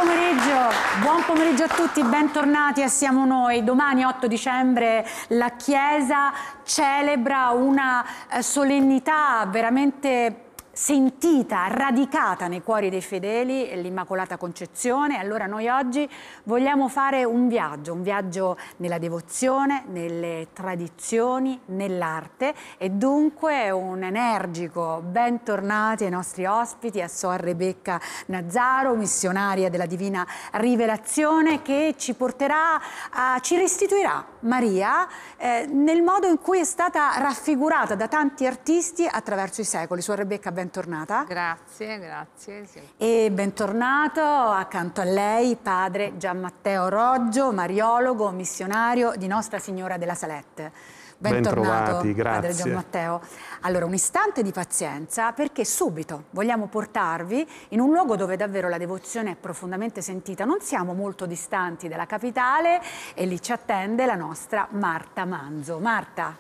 buon pomeriggio a tutti, bentornati a Siamo Noi. Domani 8 dicembre la Chiesa celebra una solennità veramente sentita, radicata nei cuori dei fedeli, l'Immacolata Concezione. Allora noi oggi vogliamo fare un viaggio nella devozione, nelle tradizioni, nell'arte, e dunque un energico bentornati ai nostri ospiti, a Suor Rebecca Nazzaro, missionaria della Divina Rivelazione, che ci restituirà Maria nel modo in cui è stata raffigurata da tanti artisti attraverso i secoli. Suor Rebecca, bentornata. Grazie, grazie. Sì. E bentornato accanto a lei padre Gianmatteo Roggio, mariologo, missionario di Nostra Signora della Salette. Bentornato, Bentrovati, grazie. padre Gianmatteo. Allora, un istante di pazienza, perché subito vogliamo portarvi in un luogo dove davvero la devozione è profondamente sentita. Non siamo molto distanti dalla capitale e lì ci attende la nostra Marta Manzo. Marta.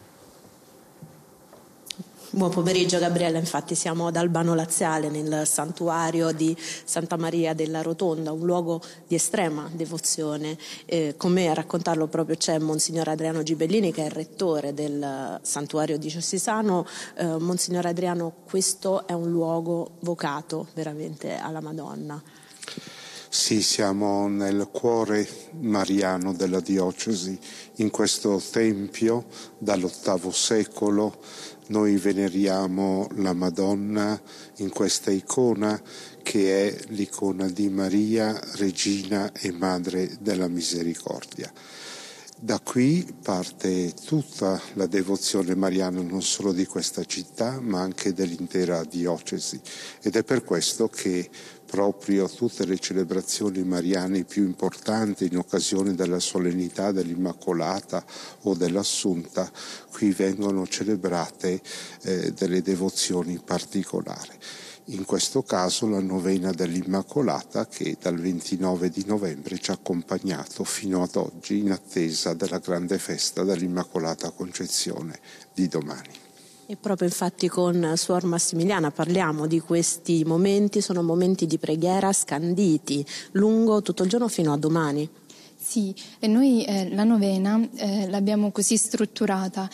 Buon pomeriggio Gabriella, infatti siamo ad Albano Laziale nel santuario di Santa Maria della Rotonda, un luogo di estrema devozione. Con me a raccontarlo proprio c'è Monsignor Adriano Gibellini, che è il rettore del santuario diocesano. Monsignor Adriano, questo è un luogo vocato veramente alla Madonna. Sì, siamo nel cuore mariano della diocesi, in questo tempio dall'8° secolo. Noi veneriamo la Madonna in questa icona che è l'icona di Maria, Regina e Madre della Misericordia. Da qui parte tutta la devozione mariana, non solo di questa città, ma anche dell'intera diocesi. Ed è per questo che proprio tutte le celebrazioni mariane più importanti in occasione della solennità dell'Immacolata o dell'Assunta, qui vengono celebrate delle devozioni particolari. In questo caso la novena dell'Immacolata, che dal 29 di novembre ci ha accompagnato fino ad oggi in attesa della grande festa dell'Immacolata Concezione di domani. E proprio infatti con Suor Massimiliana parliamo di questi momenti, sono momenti di preghiera scanditi lungo tutto il giorno fino a domani. Sì, e noi la novena l'abbiamo così strutturata,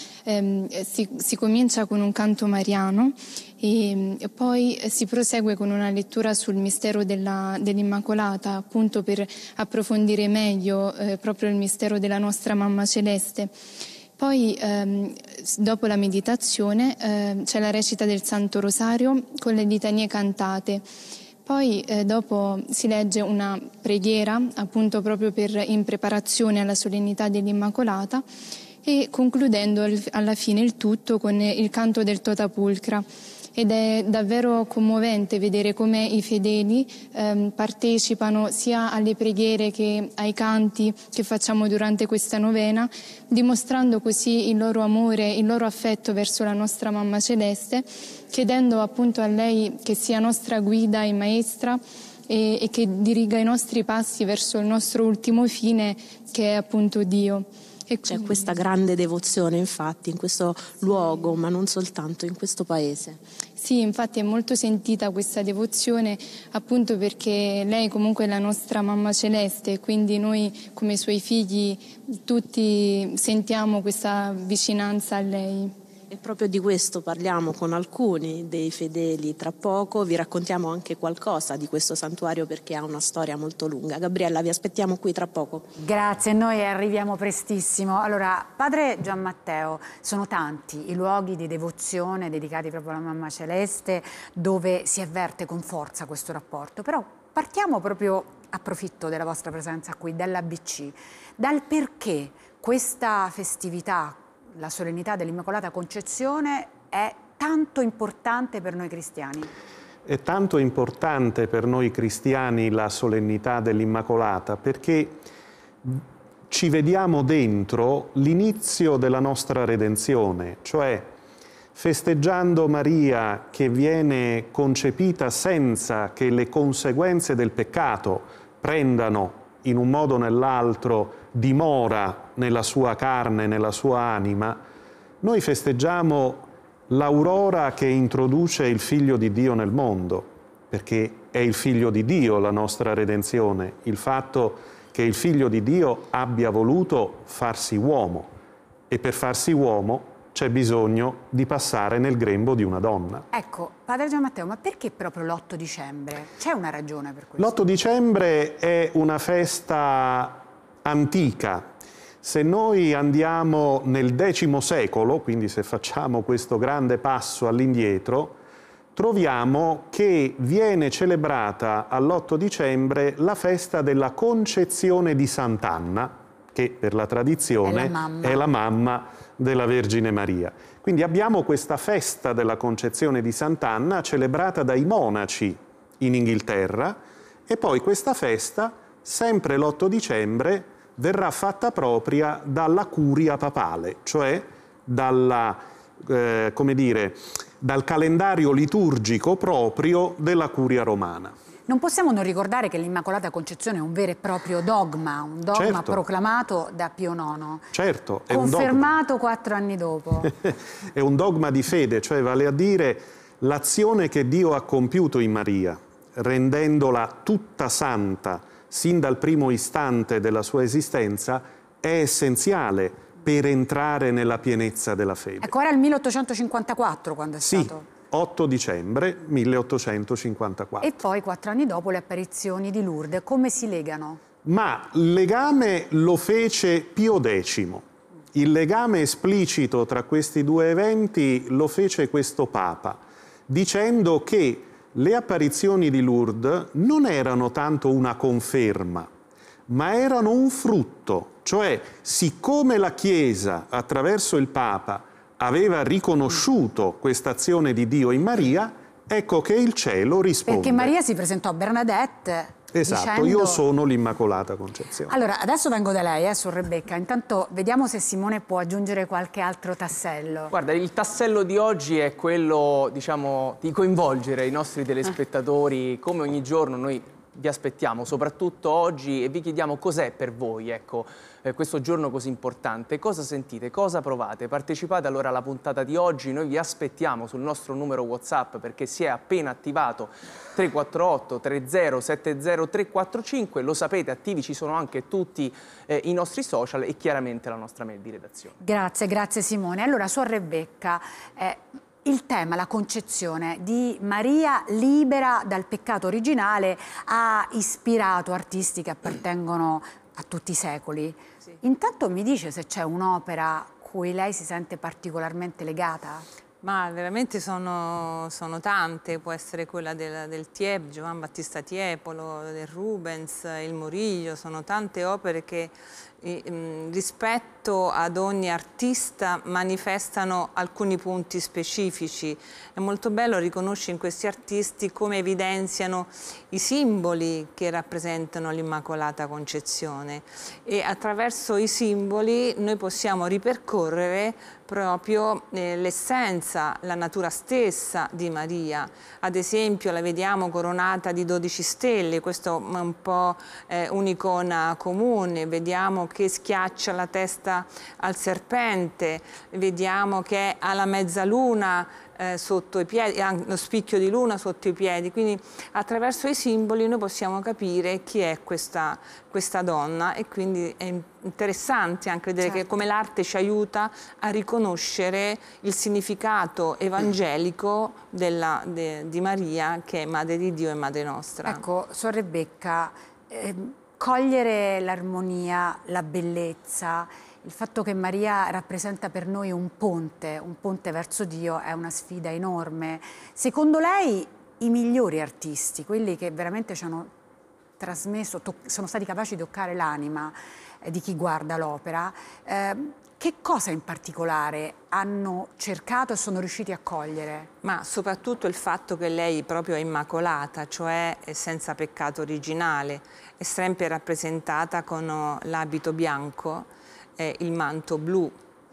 si comincia con un canto mariano e poi si prosegue con una lettura sul mistero dell'Immacolata, appunto per approfondire meglio proprio il mistero della nostra Mamma Celeste. Poi dopo la meditazione c'è la recita del Santo Rosario con le litanie cantate. Poi dopo si legge una preghiera, appunto proprio in preparazione alla solennità dell'Immacolata, e concludendo alla fine il tutto con il canto del Totapulcra. Ed è davvero commovente vedere come i fedeli partecipano sia alle preghiere che ai canti che facciamo durante questa novena, dimostrando così il loro amore, il loro affetto verso la nostra Mamma Celeste, chiedendo appunto a lei che sia nostra guida e maestra e che diriga i nostri passi verso il nostro ultimo fine, che è appunto Dio. C'è questa grande devozione infatti in questo luogo, ma non soltanto in questo paese. Sì, infatti è molto sentita questa devozione, appunto perché lei comunque è la nostra Mamma Celeste, quindi noi come suoi figli tutti sentiamo questa vicinanza a lei. E proprio di questo parliamo con alcuni dei fedeli tra poco, vi raccontiamo anche qualcosa di questo santuario perché ha una storia molto lunga. Gabriella, vi aspettiamo qui tra poco. Grazie, noi arriviamo prestissimo. Allora, padre Gianmatteo, sono tanti i luoghi di devozione dedicati proprio alla Mamma Celeste dove si avverte con forza questo rapporto, però partiamo proprio, approfitto della vostra presenza qui, dall'ABC, dal perché questa festività, la solennità dell'Immacolata Concezione, è tanto importante per noi cristiani. È tanto importante per noi cristiani la solennità dell'Immacolata perché ci vediamo dentro l'inizio della nostra redenzione, cioè festeggiando Maria che viene concepita senza che le conseguenze del peccato prendano in un modo o nell'altro dimora nella sua carne, nella sua anima. Noi festeggiamo l'aurora che introduce il Figlio di Dio nel mondo perché è il Figlio di Dio la nostra redenzione, il fatto che il Figlio di Dio abbia voluto farsi uomo, e per farsi uomo c'è bisogno di passare nel grembo di una donna. Ecco, Padre Gianmatteo, ma perché proprio l'8 dicembre? C'è una ragione per questo? L'8 dicembre è una festa antica. Se noi andiamo nel X secolo, quindi se facciamo questo grande passo all'indietro, troviamo che viene celebrata all'8 dicembre la festa della Concezione di Sant'Anna, che per la tradizione è la mamma della Vergine Maria. Quindi abbiamo questa festa della Concezione di Sant'Anna celebrata dai monaci in Inghilterra, e poi questa festa, sempre l'8 dicembre, verrà fatta propria dalla curia papale, cioè dal calendario liturgico proprio della curia romana. Non possiamo non ricordare che l'Immacolata Concezione è un vero e proprio dogma, un dogma certo, proclamato da Pio IX, certo, è confermato 4 anni dopo. È un dogma di fede, cioè vale a dire l'azione che Dio ha compiuto in Maria, rendendola tutta santa sin dal primo istante della sua esistenza, è essenziale per entrare nella pienezza della fede. Ecco, era il 1854 quando è sì, stato. 8 dicembre 1854. E poi 4 anni dopo le apparizioni di Lourdes. Come si legano? Ma il legame lo fece Pio X. Il legame esplicito tra questi due eventi lo fece questo Papa, dicendo che le apparizioni di Lourdes non erano tanto una conferma, ma erano un frutto. Cioè, siccome la Chiesa, attraverso il Papa, aveva riconosciuto questa azione di Dio in Maria, ecco che il cielo risponde. Perché Maria si presentò a Bernadette esatto, dicendo... io sono l'Immacolata Concezione. Allora, adesso vengo da lei, Suor Rebecca. Intanto vediamo se Simone può aggiungere qualche altro tassello. Guarda, il tassello di oggi è quello, diciamo, di coinvolgere i nostri telespettatori. Come ogni giorno noi vi aspettiamo, soprattutto oggi, e vi chiediamo cos'è per voi, ecco, questo giorno così importante. Cosa sentite? Cosa provate? Partecipate allora alla puntata di oggi. Noi vi aspettiamo sul nostro numero WhatsApp, perché si è appena attivato 348 30 70 345. Lo sapete, attivi ci sono anche tutti i nostri social e chiaramente la nostra mail di redazione. Grazie, grazie Simone. Allora, Suor Rebecca, il tema, la concezione di Maria libera dal peccato originale, ha ispirato artisti che appartengono a tutti i secoli. Sì. Intanto mi dice se c'è un'opera a cui lei si sente particolarmente legata? Ma veramente sono tante, può essere quella del Tiep, Giovan Battista Tiepolo, del Rubens, il Murillo, sono tante opere che rispetto ad ogni artista manifestano alcuni punti specifici. È molto bello riconoscere in questi artisti come evidenziano i simboli che rappresentano l'Immacolata Concezione, e attraverso i simboli noi possiamo ripercorrere proprio l'essenza, la natura stessa di Maria. Ad esempio la vediamo coronata di 12 stelle, questo è un po' un'icona comune, vediamo che schiaccia la testa al serpente, vediamo che ha la mezzaluna sotto i piedi, lo spicchio di luna sotto i piedi, quindi attraverso i simboli noi possiamo capire chi è questa donna, e quindi è interessante anche vedere certo, che come l'arte ci aiuta a riconoscere il significato evangelico di Maria, che è Madre di Dio e Madre nostra. Ecco, Suor Rebecca, cogliere l'armonia, la bellezza, il fatto che Maria rappresenta per noi un ponte verso Dio, è una sfida enorme. Secondo lei i migliori artisti, quelli che veramente ci hanno trasmesso, sono stati capaci di toccare l'anima di chi guarda l'opera, che cosa in particolare hanno cercato e sono riusciti a cogliere? Ma soprattutto il fatto che lei proprio è immacolata, cioè è senza peccato originale, è sempre rappresentata con l'abito bianco e il manto blu.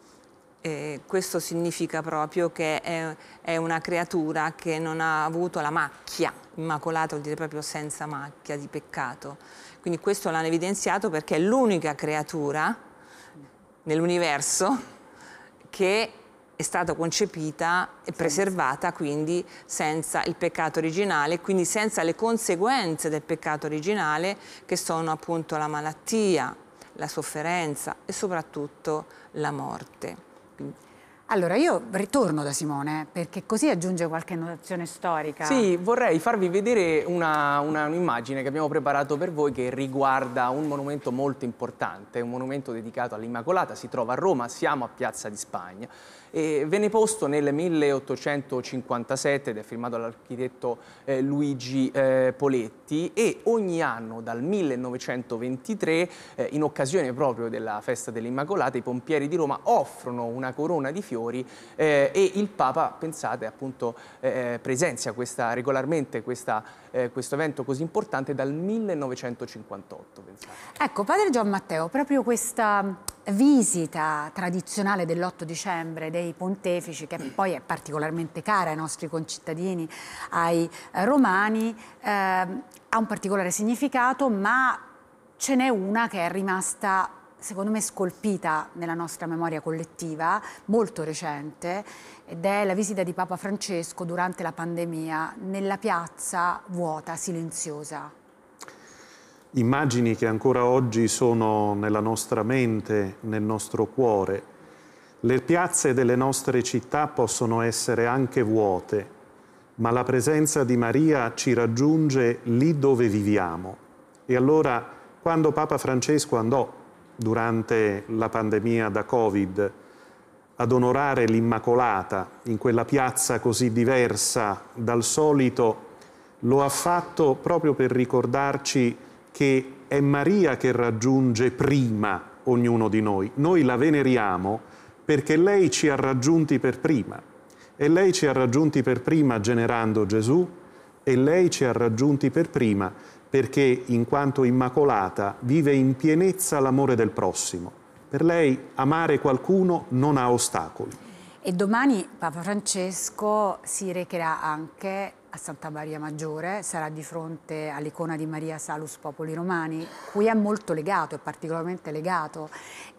Questo significa proprio che è una creatura che non ha avuto la macchia, immacolata vuol dire proprio senza macchia di peccato. Quindi questo l'hanno evidenziato perché è l'unica creatura nell'universo che è stata concepita e preservata quindi senza il peccato originale, quindi senza le conseguenze del peccato originale, che sono appunto la malattia, la sofferenza e soprattutto la morte. Allora io ritorno da Simone, perché così aggiunge qualche notazione storica. Sì, vorrei farvi vedere un'immagine che abbiamo preparato per voi, che riguarda un monumento molto importante, un monumento dedicato all'Immacolata. Si trova a Roma, siamo a Piazza di Spagna. E venne posto nel 1857 ed è firmato dall'architetto Luigi Poletti, e ogni anno dal 1923, in occasione proprio della festa dell'Immacolata, i pompieri di Roma offrono una corona di fiori e il Papa, pensate, appunto presenzia regolarmente questo evento così importante dal 1958. Pensate. Ecco, padre Gian Matteo, proprio questa visita tradizionale dell'8 dicembre dei pontefici, che poi è particolarmente cara ai nostri concittadini, ai romani, ha un particolare significato, ma ce n'è una che è rimasta, secondo me, scolpita nella nostra memoria collettiva, molto recente, ed è la visita di Papa Francesco durante la pandemia nella piazza vuota, silenziosa. Immagini che ancora oggi sono nella nostra mente, nel nostro cuore. Le piazze delle nostre città possono essere anche vuote, ma la presenza di Maria ci raggiunge lì dove viviamo. E allora, quando Papa Francesco andò durante la pandemia da Covid ad onorare l'Immacolata in quella piazza così diversa dal solito, lo ha fatto proprio per ricordarci che è Maria che raggiunge prima ognuno di noi. Noi la veneriamo perché lei ci ha raggiunti per prima. E lei ci ha raggiunti per prima generando Gesù, e lei ci ha raggiunti per prima perché, in quanto Immacolata, vive in pienezza l'amore del prossimo. Per lei amare qualcuno non ha ostacoli. E domani Papa Francesco si recherà anche a Santa Maria Maggiore, sarà di fronte all'icona di Maria Salus Populi Romani, cui è molto legato, è particolarmente legato,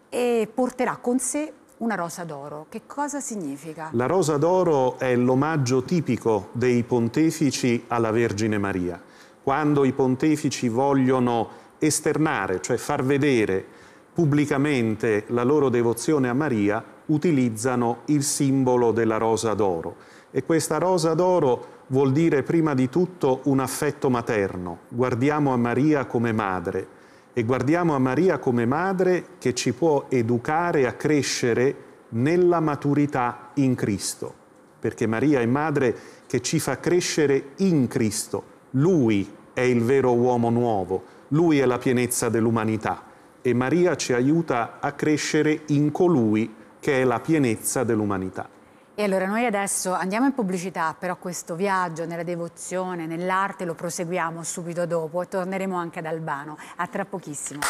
e porterà con sé una rosa d'oro. Che cosa significa? La rosa d'oro è l'omaggio tipico dei pontefici alla Vergine Maria. Quando i pontefici vogliono esternare, cioè far vedere pubblicamente la loro devozione a Maria, utilizzano il simbolo della rosa d'oro. E questa rosa d'oro vuol dire prima di tutto un affetto materno. Guardiamo a Maria come madre, e guardiamo a Maria come madre che ci può educare a crescere nella maturità in Cristo, perché Maria è madre che ci fa crescere in Cristo. Lui è il vero uomo nuovo, Lui è la pienezza dell'umanità, e Maria ci aiuta a crescere in colui che è la pienezza dell'umanità. E allora noi adesso andiamo in pubblicità, però questo viaggio nella devozione, nell'arte, lo proseguiamo subito dopo e torneremo anche ad Albano. A tra pochissimo.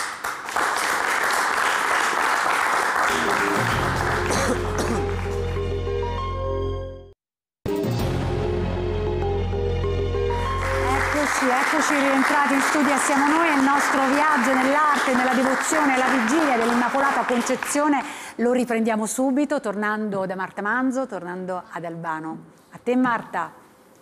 Eccoci rientrati in studio, siamo noi e il nostro viaggio nell'arte, nella devozione, alla vigilia dell'Immacolata Concezione lo riprendiamo subito, tornando da Marta Manzo, tornando ad Albano. A te Marta.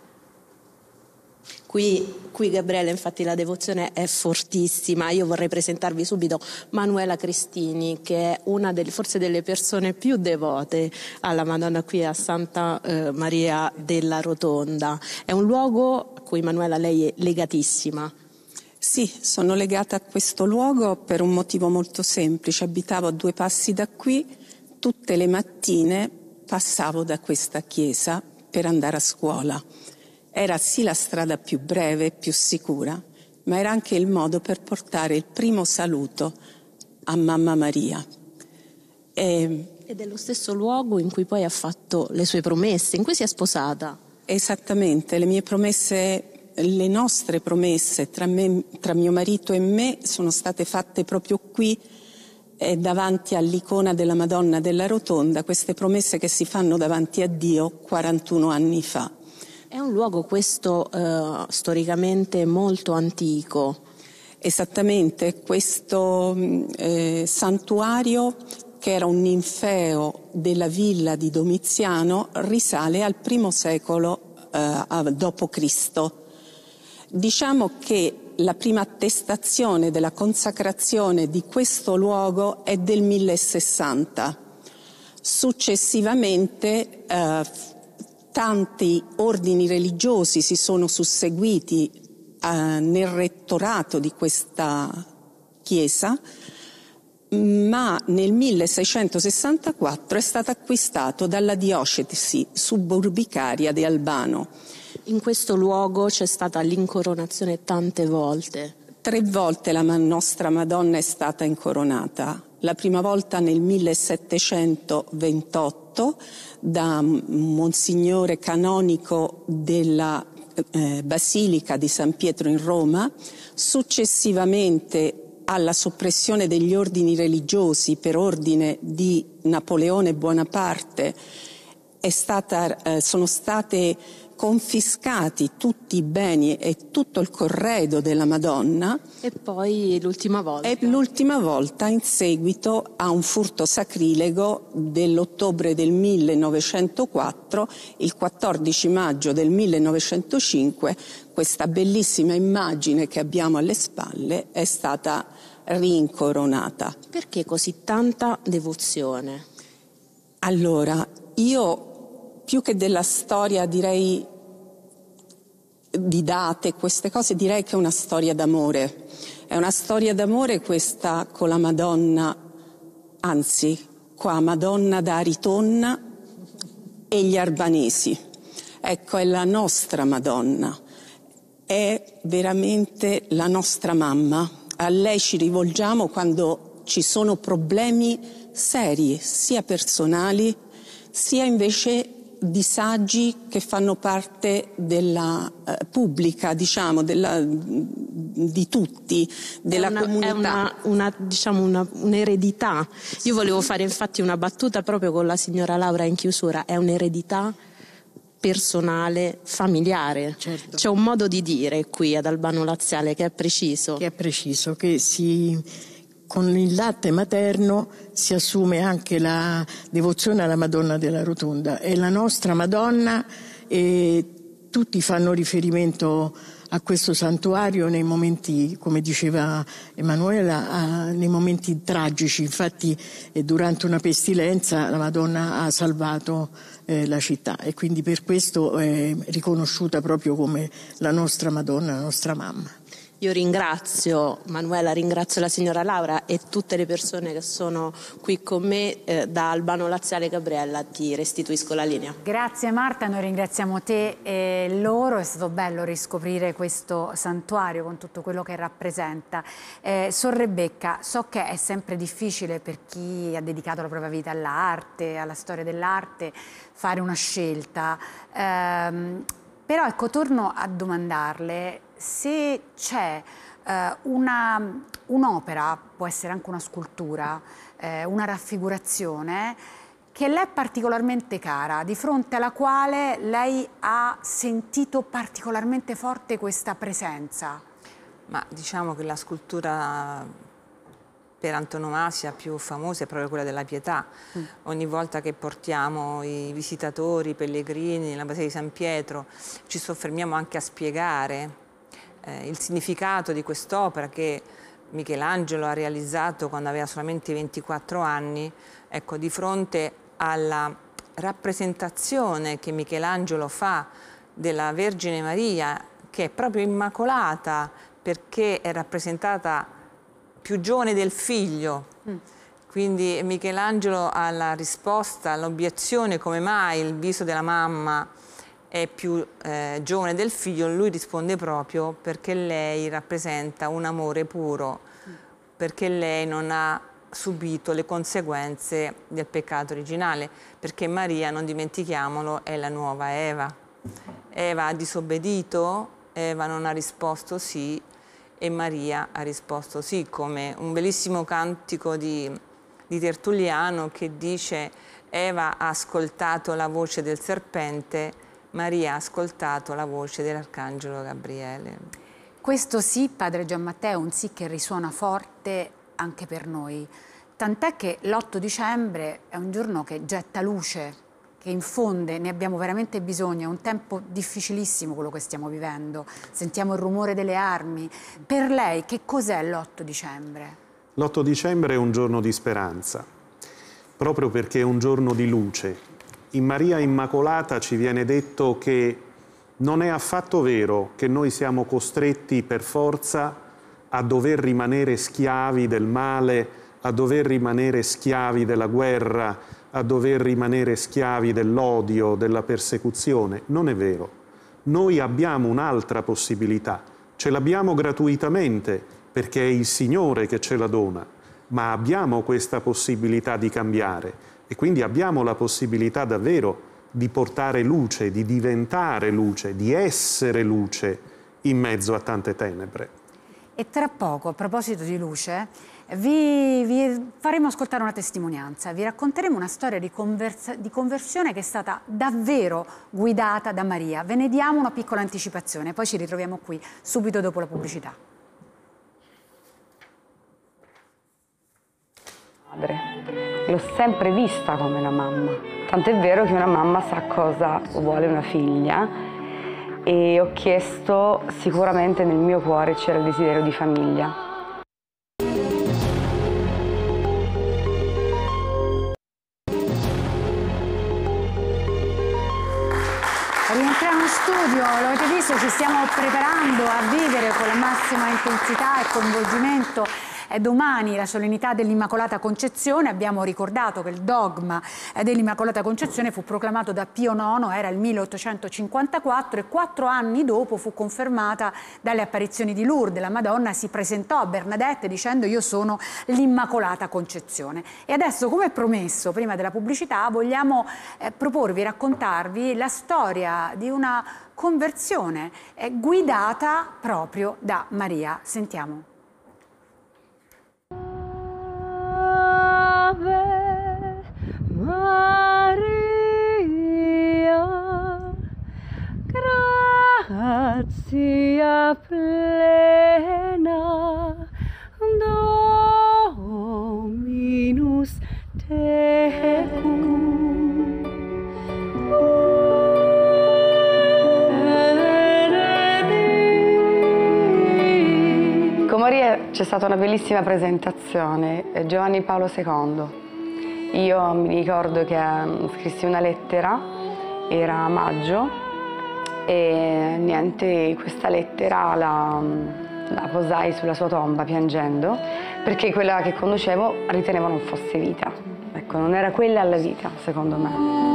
Qui Gabriele, infatti la devozione è fortissima. Io vorrei presentarvi subito Manuela Cristini, che è una forse delle persone più devote alla Madonna qui a Santa Maria della Rotonda. È un luogo a cui, Manuela, lei è legatissima. Sì, sono legata a questo luogo per un motivo molto semplice. Abitavo a 2 passi da qui, tutte le mattine passavo da questa chiesa per andare a scuola. Era sì la strada più breve, più sicura, ma era anche il modo per portare il primo saluto a Mamma Maria. Ed è lo stesso luogo in cui poi ha fatto le sue promesse, in cui si è sposata. Esattamente, le mie promesse, le nostre promesse tra mio marito e me sono state fatte proprio qui, davanti all'icona della Madonna della Rotonda, queste promesse che si fanno davanti a Dio 41 anni fa. È un luogo questo storicamente molto antico. Esattamente, questo santuario che era un ninfeo della villa di Domiziano, risale al I secolo d.C. Diciamo che la prima attestazione della consacrazione di questo luogo è del 1060. Successivamente tanti ordini religiosi si sono susseguiti nel rettorato di questa chiesa, ma nel 1664 è stato acquistato dalla diocesi suburbicaria di Albano. In questo luogo c'è stata l'incoronazione tante volte. 3 volte la nostra Madonna è stata incoronata. La prima volta nel 1728 da Monsignore canonico della Basilica di San Pietro in Roma, successivamente alla soppressione degli ordini religiosi per ordine di Napoleone Bonaparte sono state confiscati tutti i beni e tutto il corredo della Madonna. E poi l'ultima volta? E l'ultima volta in seguito a un furto sacrilego dell'ottobre del 1904, il 14 maggio del 1905, questa bellissima immagine che abbiamo alle spalle è stata rincoronata. Perché così tanta devozione? Allora, io più che della storia, direi di date, queste cose, direi che è una storia d'amore. È una storia d'amore questa con la Madonna, anzi, qua Madonna da Aritonna e gli Arbanesi. Ecco, è la nostra Madonna, è veramente la nostra mamma. A lei ci rivolgiamo quando ci sono problemi seri, sia personali, sia invece disagi che fanno parte della pubblica, diciamo, di tutti, della comunità. È un'eredità. Io volevo fare infatti una battuta proprio con la signora Laura in chiusura. È un'eredità personale, familiare. Certo. C'è un modo di dire qui ad Albano Laziale che è preciso. Che è preciso, che con il latte materno si assume anche la devozione alla Madonna della Rotonda. È la nostra Madonna e tutti fanno riferimento a questo santuario nei momenti, come diceva Emanuela, nei momenti tragici. Infatti durante una pestilenza la Madonna ha salvato la città e quindi per questo è riconosciuta proprio come la nostra Madonna, la nostra mamma. Io ringrazio Manuela, ringrazio la signora Laura e tutte le persone che sono qui con me. Da Albano Laziale Gabriella ti restituisco la linea. Grazie Marta, noi ringraziamo te e loro, è stato bello riscoprire questo santuario con tutto quello che rappresenta. Sor Rebecca, so che è sempre difficile per chi ha dedicato la propria vita all'arte, alla storia dell'arte, fare una scelta, però ecco, torno a domandarle se c'è un'opera, può essere anche una scultura, una raffigurazione, che le è particolarmente cara, di fronte alla quale lei ha sentito particolarmente forte questa presenza. Ma diciamo che la scultura per antonomasia più famosa è proprio quella della Pietà. Ogni volta che portiamo i visitatori, i pellegrini nella Basilica di San Pietro, ci soffermiamo anche a spiegare il significato di quest'opera che Michelangelo ha realizzato quando aveva solamente 24 anni. Ecco, di fronte alla rappresentazione che Michelangelo fa della Vergine Maria, che è proprio immacolata perché è rappresentata più giovane del figlio, quindi Michelangelo ha la risposta all'obiezione come mai il viso della mamma è più giovane del figlio. Lui risponde proprio perché lei rappresenta un amore puro, perché lei non ha subito le conseguenze del peccato originale, perché Maria, non dimentichiamolo, è la nuova Eva. Eva ha disobbedito, Eva non ha risposto sì e Maria ha risposto sì, come un bellissimo cantico di Tertulliano che dice: Eva ha ascoltato la voce del serpente, Maria ha ascoltato la voce dell'Arcangelo Gabriele. Questo sì, padre Gianmatteo, un sì che risuona forte anche per noi. tant'è che l'8 dicembre è un giorno che getta luce, che infonde, ne abbiamo veramente bisogno, è un tempo difficilissimo quello che stiamo vivendo, sentiamo il rumore delle armi. Per lei che cos'è l'8 dicembre? L'8 dicembre è un giorno di speranza, proprio perché è un giorno di luce. In Maria Immacolata ci viene detto che non è affatto vero che noi siamo costretti per forza a dover rimanere schiavi del male, a dover rimanere schiavi della guerra, a dover rimanere schiavi dell'odio, della persecuzione. Non è vero. Noi abbiamo un'altra possibilità, ce l'abbiamo gratuitamente perché è il Signore che ce la dona, ma abbiamo questa possibilità di cambiare e quindi abbiamo la possibilità davvero di portare luce, di diventare luce, di essere luce in mezzo a tante tenebre. E tra poco, a proposito di luce, vi faremo ascoltare una testimonianza, vi racconteremo una storia di conversione che è stata davvero guidata da Maria. Ve ne diamo una piccola anticipazione, poi ci ritroviamo qui subito dopo la pubblicità. L'ho sempre vista come una mamma, tant'è vero che una mamma sa cosa vuole una figlia e ho chiesto, sicuramente nel mio cuore c'era il desiderio di famiglia. Rientriamo in studio, lo avete visto, ci stiamo preparando a vivere con la massima intensità e coinvolgimento domani la solennità dell'Immacolata Concezione. Abbiamo ricordato che il dogma dell'Immacolata Concezione fu proclamato da Pio IX, era il 1854 e 4 anni dopo fu confermata dalle apparizioni di Lourdes. La Madonna si presentò a Bernadette dicendo: io sono l'Immacolata Concezione. E adesso, come promesso prima della pubblicità, vogliamo proporvi, raccontarvi la storia di una conversione guidata proprio da Maria. Sentiamo. Ave Maria, grazia plena, Dominus tecum. Con Maria c'è stata una bellissima presentazione, Giovanni Paolo II. Io mi ricordo che scrissi una lettera, era a maggio, e niente, questa lettera la posai sulla sua tomba piangendo, perché quella che conoscevo ritenevo non fosse vita. Ecco, non era quella la vita, secondo me.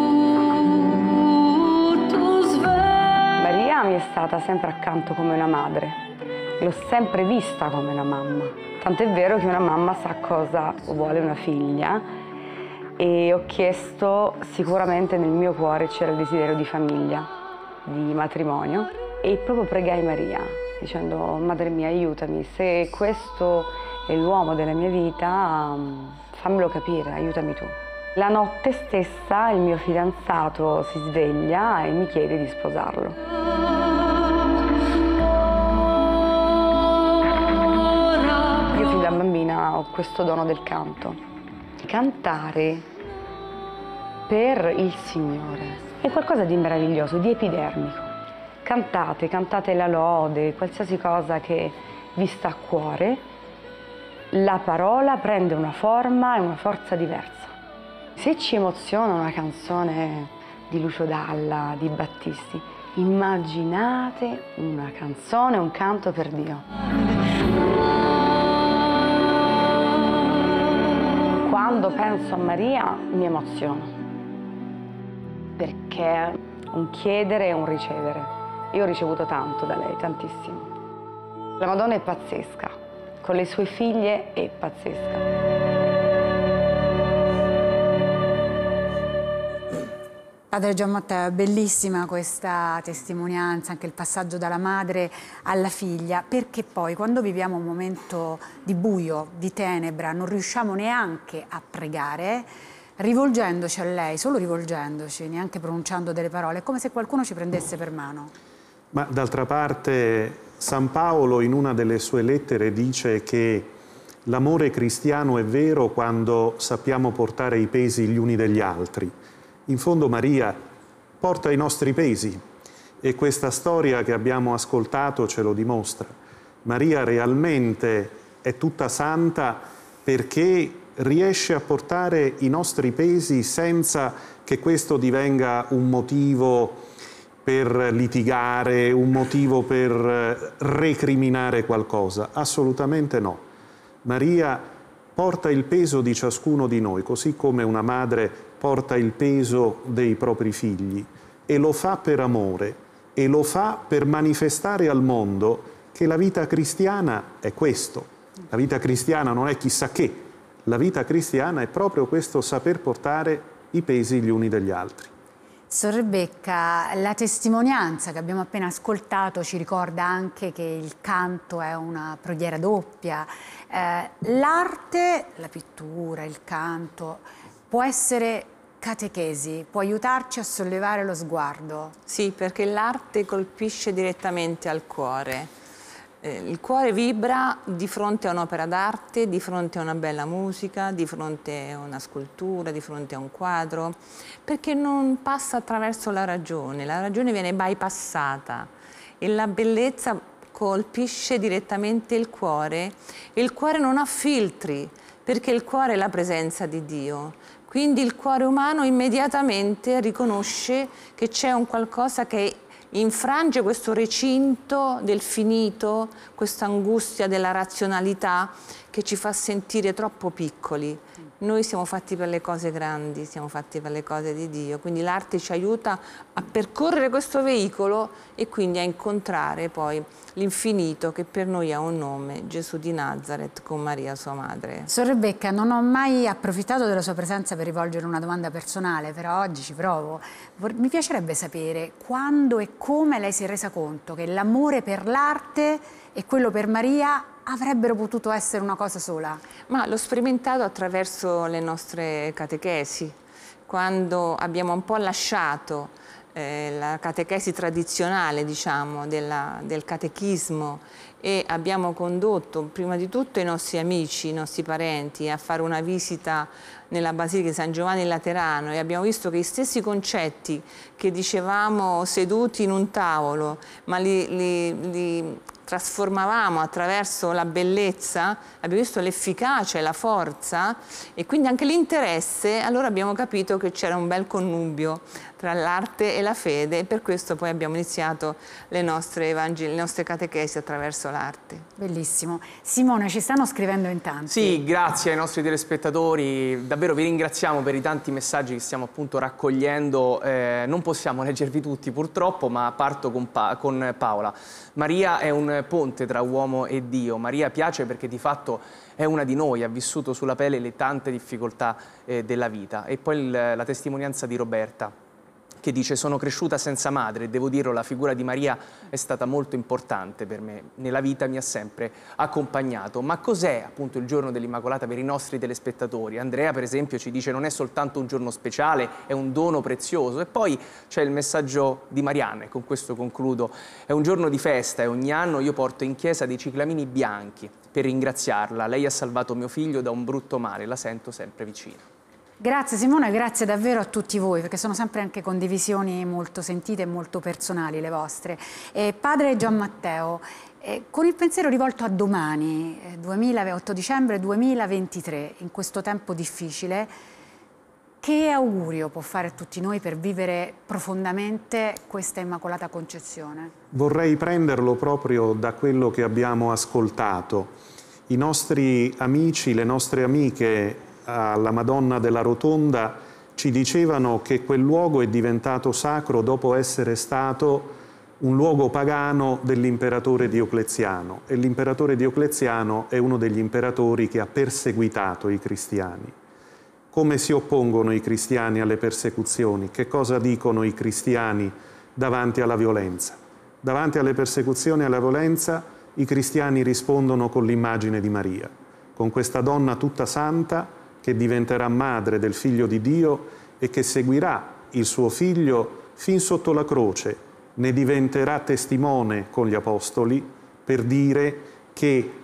Maria mi è stata sempre accanto come una madre. L'ho sempre vista come una mamma, tant'è vero che una mamma sa cosa vuole una figlia e ho chiesto, sicuramente nel mio cuore c'era il desiderio di famiglia, di matrimonio, e proprio pregai Maria dicendo: Madre mia, aiutami, se questo è l'uomo della mia vita, fammelo capire, aiutami tu. La notte stessa il mio fidanzato si sveglia e mi chiede di sposarlo. Da bambina ho questo dono del canto. Cantare per il Signore è qualcosa di meraviglioso, di epidermico. Cantate la lode, qualsiasi cosa che vi sta a cuore, la parola prende una forma e una forza diversa. Se ci emoziona una canzone di Lucio Dalla, di Battisti, immaginate una canzone, un canto per Dio. Quando penso a Maria mi emoziono, perché è un chiedere e un ricevere. Io ho ricevuto tanto da lei, tantissimo. La Madonna è pazzesca, con le sue figlie è pazzesca. Padre Gian Matteo, è bellissima questa testimonianza, anche il passaggio dalla madre alla figlia, perché poi quando viviamo un momento di buio, di tenebra, non riusciamo neanche a pregare, rivolgendoci a lei, solo rivolgendoci, neanche pronunciando delle parole, è come se qualcuno ci prendesse per mano. Ma d'altra parte San Paolo in una delle sue lettere dice che L'amore cristiano è vero quando sappiamo portare i pesi gli uni degli altri. In fondo Maria porta i nostri pesi e questa storia che abbiamo ascoltato ce lo dimostra. Maria realmente è tutta santa perché riesce a portare i nostri pesi senza che questo divenga un motivo per litigare, un motivo per recriminare qualcosa. Assolutamente no. Maria porta il peso di ciascuno di noi, così come una madre porta il peso dei propri figli, e lo fa per amore, e lo fa per manifestare al mondo che la vita cristiana è questo. La vita cristiana non è chissà che, la vita cristiana è proprio questo saper portare i pesi gli uni degli altri. Sor Rebecca, la testimonianza che abbiamo appena ascoltato ci ricorda anche che il canto è una preghiera doppia. L'arte, la pittura, il canto, può essere catechesi, può aiutarci a sollevare lo sguardo. Sì, perché l'arte colpisce direttamente al cuore. Il cuore vibra di fronte a un'opera d'arte, di fronte a una bella musica, di fronte a una scultura, di fronte a un quadro, perché non passa attraverso la ragione viene bypassata e la bellezza colpisce direttamente il cuore e il cuore non ha filtri, perché il cuore è la presenza di Dio. Quindi il cuore umano immediatamente riconosce che c'è un qualcosa che infrange questo recinto del finito, questa angustia della razionalità che ci fa sentire troppo piccoli. Noi siamo fatti per le cose grandi, siamo fatti per le cose di Dio, quindi l'arte ci aiuta a percorrere questo veicolo e quindi a incontrare poi l'infinito che per noi ha un nome, Gesù di Nazareth con Maria sua madre. Sor Rebecca, non ho mai approfittato della sua presenza per rivolgere una domanda personale, però oggi ci provo. Mi piacerebbe sapere quando e come lei si è resa conto che l'amore per l'arte e quello per Maria avrebbero potuto essere una cosa sola? Ma l'ho sperimentato attraverso le nostre catechesi, quando abbiamo un po' lasciato la catechesi tradizionale, diciamo, del catechismo e abbiamo condotto prima di tutto i nostri amici, i nostri parenti a fare una visita nella Basilica di San Giovanni Laterano e abbiamo visto che gli stessi concetti che dicevamo seduti in un tavolo, ma li trasformavamo attraverso la bellezza, abbiamo visto l'efficacia e la forza e quindi anche l'interesse, allora abbiamo capito che c'era un bel connubio tra l'arte e la fede e per questo poi abbiamo iniziato le nostre catechesi attraverso l'arte. Bellissimo. Simone, ci stanno scrivendo in tanti. Sì, grazie ai nostri telespettatori, davvero vi ringraziamo per i tanti messaggi che stiamo appunto raccogliendo, non possiamo leggervi tutti purtroppo, ma parto con Paola. Maria è un ponte tra uomo e Dio, Maria piace perché di fatto è una di noi, ha vissuto sulla pelle le tante difficoltà della vita. E poi la testimonianza di Roberta, che dice: sono cresciuta senza madre e devo dirlo, la figura di Maria è stata molto importante per me, nella vita mi ha sempre accompagnato. Ma cos'è appunto il giorno dell'Immacolata per i nostri telespettatori? Andrea per esempio ci dice: non è soltanto un giorno speciale, è un dono prezioso. E poi c'è il messaggio di Marianne, con questo concludo: è un giorno di festa e ogni anno io porto in chiesa dei ciclamini bianchi per ringraziarla, lei ha salvato mio figlio da un brutto male, la sento sempre vicino. Grazie Simone, grazie davvero a tutti voi, perché sono sempre anche condivisioni molto sentite e molto personali le vostre. Padre Gian Matteo, con il pensiero rivolto a domani, 8 dicembre 2023, in questo tempo difficile, che augurio può fare a tutti noi per vivere profondamente questa Immacolata Concezione? Vorrei prenderlo proprio da quello che abbiamo ascoltato. I nostri amici, le nostre amiche alla Madonna della Rotonda ci dicevano che quel luogo è diventato sacro dopo essere stato un luogo pagano dell'imperatore Diocleziano e l'imperatore Diocleziano è uno degli imperatori che ha perseguitato i cristiani. Come si oppongono i cristiani alle persecuzioni? Che cosa dicono i cristiani davanti alla violenza? Davanti alle persecuzioni e alla violenza i cristiani rispondono con l'immagine di Maria, con questa donna tutta santa che diventerà madre del Figlio di Dio e che seguirà il suo Figlio fin sotto la croce, ne diventerà testimone con gli Apostoli per dire che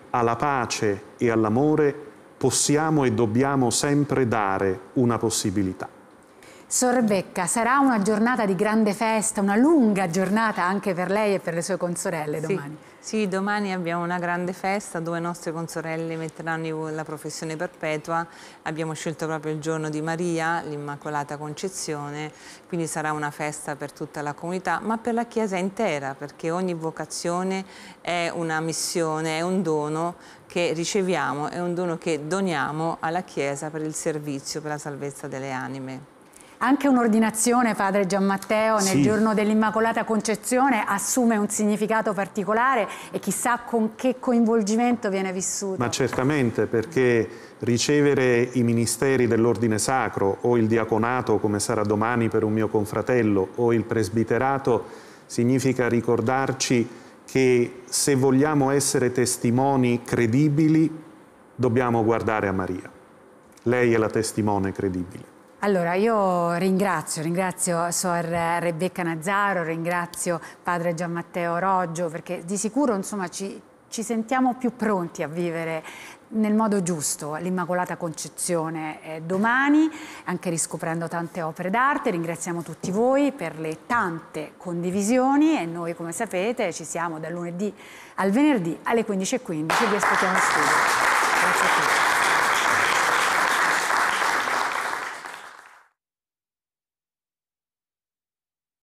alla pace e all'amore possiamo e dobbiamo sempre dare una possibilità. Sor Rebecca, sarà una giornata di grande festa, una lunga giornata anche per lei e per le sue consorelle domani? Sì, domani abbiamo una grande festa, 2 nostre consorelle metteranno la professione perpetua. Abbiamo scelto proprio il giorno di Maria, l'Immacolata Concezione, quindi sarà una festa per tutta la comunità, ma per la Chiesa intera, perché ogni vocazione è una missione, è un dono che riceviamo, è un dono che doniamo alla Chiesa per il servizio, per la salvezza delle anime. Anche un'ordinazione, padre Gianmatteo, nel giorno dell'Immacolata Concezione assume un significato particolare e chissà con che coinvolgimento viene vissuto. Ma certamente, perché ricevere i ministeri dell'ordine sacro o il diaconato, come sarà domani per un mio confratello, o il presbiterato, significa ricordarci che se vogliamo essere testimoni credibili dobbiamo guardare a Maria. Lei è la testimone credibile. Allora, io ringrazio Sor Rebecca Nazzaro, ringrazio padre Gianmatteo Roggio, perché di sicuro insomma, ci sentiamo più pronti a vivere nel modo giusto l'Immacolata Concezione domani, anche riscoprendo tante opere d'arte. Ringraziamo tutti voi per le tante condivisioni e noi, come sapete, ci siamo dal lunedì al venerdì alle 15:15 e vi aspettiamo in studio. Grazie a tutti.